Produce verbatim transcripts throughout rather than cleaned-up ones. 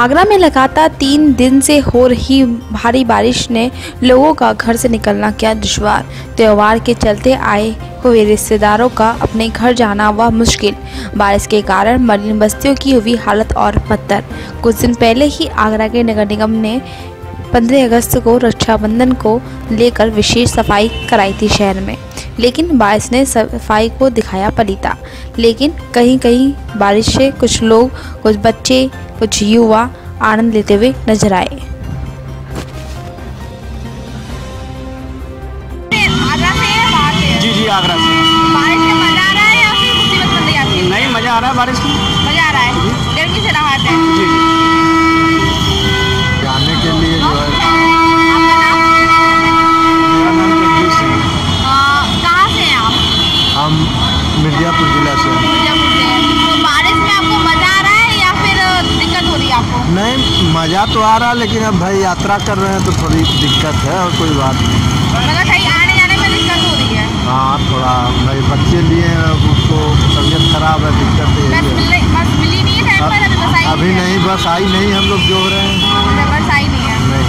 आगरा में लगातार तीन दिन से हो रही भारी बारिश ने लोगों का घर से निकलना किया दुश्वार। त्योहार के चलते आए हुए रिश्तेदारों का अपने घर जाना हुआ मुश्किल। बारिश के कारण मलिन बस्तियों की हुई हालत और बदतर। कुछ दिन पहले ही आगरा के नगर निगम ने पंद्रह अगस्त को रक्षाबंधन को लेकर विशेष सफाई कराई थी शहर में, लेकिन बारिश ने सफाई को दिखाया पलीता। लेकिन कहीं कहीं बारिश से कुछ लोग, कुछ बच्चे, कुछ युवा आनंद लेते हुए नजर आए। जी जी आगरा से। बारिश में मजा आ रहा है या फिर मुसीबत बन गई आपकी? नहीं, मजा आ रहा है बारिश में। मजा आ रहा है, गर्मी से राहत है। जी जी। जाने के लिए जो है। आपका नाम? मेरा नाम जगदीश सिंह है। अ, कहाँ से हैं आप? हम मिर्जापुर जिला से हैं। मिर्जापुर से हैं। तो बारिश में आपको मजा आ रहा है या फिर दिक्कत हो रही है आपको? नहीं, मज़ा तो आ रहा है, लेकिन अब भाई यात्रा कर रहे हैं तो थोड़ी दिक्कत है, और कोई बात नहीं। मतलब कहीं आने जाने में दिक्कत हो रही है? हाँ, थोड़ा भाई बच्चे लिए हैं, अब उसको तबीयत खराब है, दिक्कत बस यही मिल है। बस मिली नहीं है टाइम पर? अभी बस आई अभी है? नहीं, बस आई नहीं, हम लोग जो रहे हैं। बस आई नहीं है। नहीं।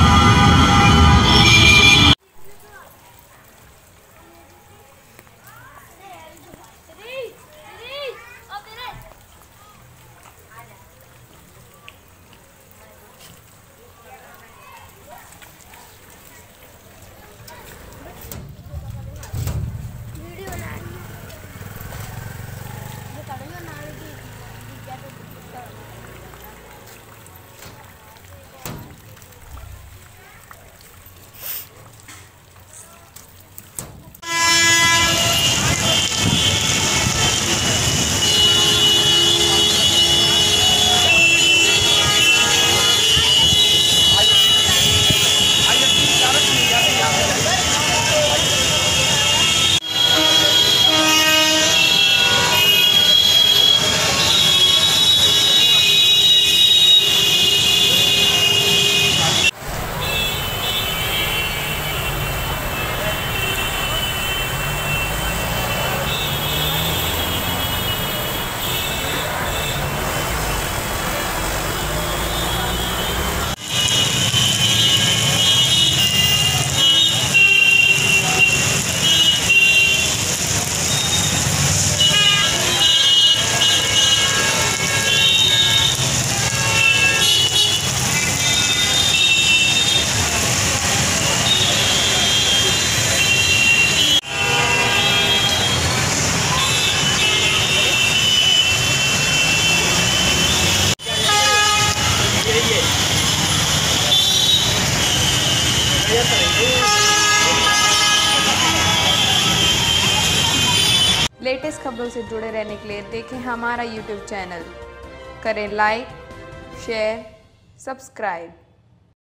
लेटेस्ट खबरों से जुड़े रहने के लिए देखें हमारा यूट्यूब चैनल, करें लाइक, शेयर, सब्सक्राइब।